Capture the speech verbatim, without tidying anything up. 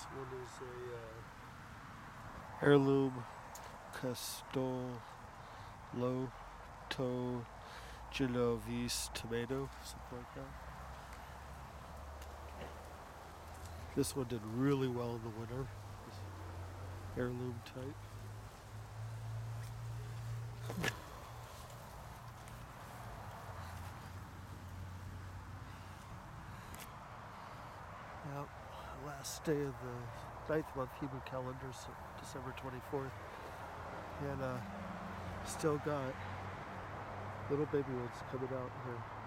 This one is a uh, heirloom Castolo to Genovese tomato, something like that. This one did really well in the winter. This heirloom type. Yep, last day of the ninth month Hebrew calendar, so December twenty-fourth. And uh, still got little baby ones coming out here.